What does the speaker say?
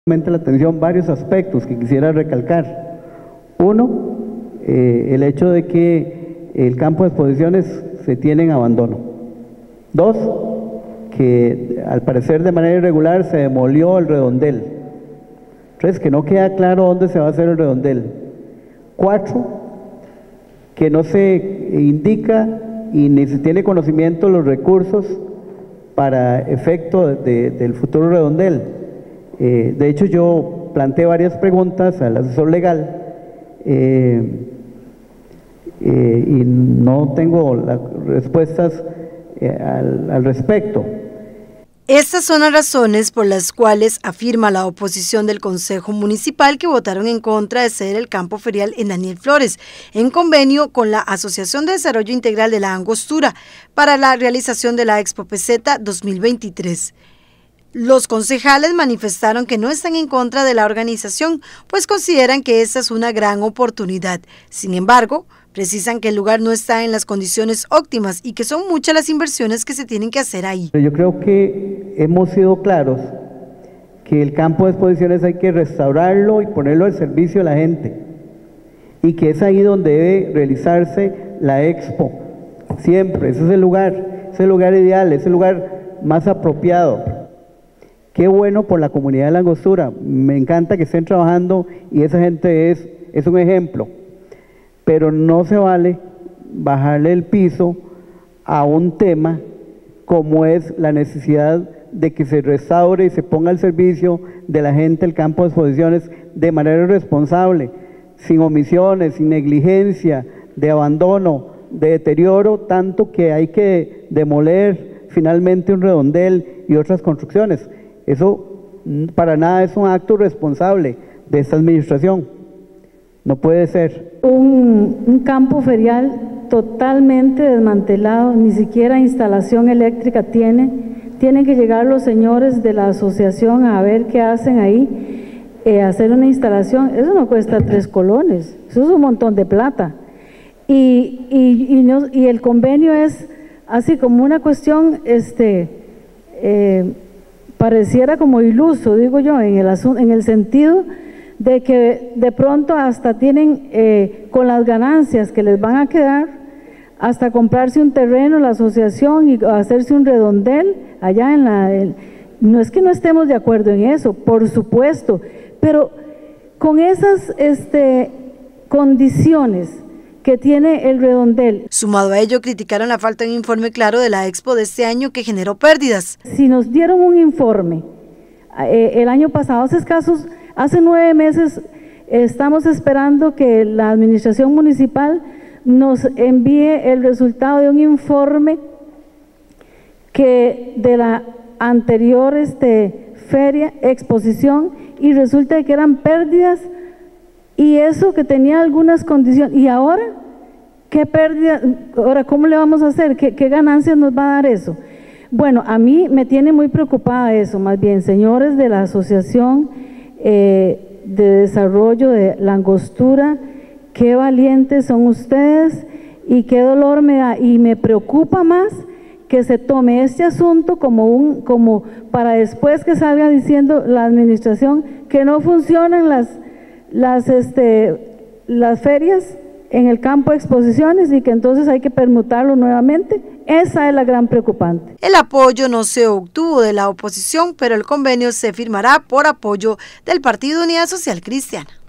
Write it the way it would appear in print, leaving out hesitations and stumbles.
La atención varios aspectos que quisiera recalcar. Uno, el hecho de que el campo de exposiciones se tiene en abandono. Dos, que al parecer de manera irregular se demolió el redondel. Tres, que no queda claro dónde se va a hacer el redondel. Cuatro, que no se indica y ni se tiene conocimiento de los recursos para efecto del futuro redondel. De hecho, yo planteé varias preguntas al asesor legal y no tengo las respuestas al respecto. Estas son las razones por las cuales afirma la oposición del Consejo Municipal que votaron en contra de ceder el campo ferial en Daniel Flores, en convenio con la Asociación de Desarrollo Integral de la Angostura, para la realización de la Expo Peseta 2023. Los concejales manifestaron que no están en contra de la organización, pues consideran que esta es una gran oportunidad. Sin embargo, precisan que el lugar no está en las condiciones óptimas y que son muchas las inversiones que se tienen que hacer ahí. Yo creo que hemos sido claros que el campo de exposiciones hay que restaurarlo y ponerlo al servicio de la gente, y que es ahí donde debe realizarse la expo. Siempre, ese es el lugar ideal, es el lugar más apropiado. Qué bueno por la comunidad de la Angostura, me encanta que estén trabajando y esa gente es un ejemplo, pero no se vale bajarle el piso a un tema como es la necesidad de que se restaure y se ponga al servicio de la gente el campo de exposiciones de manera responsable, sin omisiones, sin negligencia, de abandono, de deterioro, tanto que hay que demoler finalmente un redondel y otras construcciones. Eso para nada es un acto responsable de esta administración. No puede ser. Un campo ferial totalmente desmantelado, ni siquiera instalación eléctrica tiene. Tienen que llegar los señores de la asociación a ver qué hacen ahí, hacer una instalación. Eso no cuesta 3 colones, eso es un montón de plata. Y el convenio es así como una cuestión, pareciera como iluso, digo yo, en el sentido de que de pronto hasta tienen, con las ganancias que les van a quedar, hasta comprarse un terreno, la asociación, y hacerse un redondel allá no es que no estemos de acuerdo en eso, por supuesto, pero con esas condiciones que tiene el redondel. Sumado a ello, criticaron la falta de un informe claro de la Expo de este año que generó pérdidas. Si nos dieron un informe el año pasado, hace 9 meses, estamos esperando que la administración municipal nos envíe el resultado de un informe que de la anterior exposición, y resulta que eran pérdidas. Y eso que tenía algunas condiciones, y ahora, ¿qué pérdida? Ahora, ¿cómo le vamos a hacer? ¿Qué ganancias nos va a dar eso? Bueno, a mí me tiene muy preocupada eso, más bien, señores de la Asociación de Desarrollo de la Angostura, qué valientes son ustedes y qué dolor me da, y me preocupa más que se tome este asunto como para después que salga diciendo la administración que no funcionan las ferias en el campo de exposiciones y que entonces hay que permutarlo nuevamente. Esa es la gran preocupante. El apoyo no se obtuvo de la oposición, pero el convenio se firmará por apoyo del Partido Unidad Social Cristiana.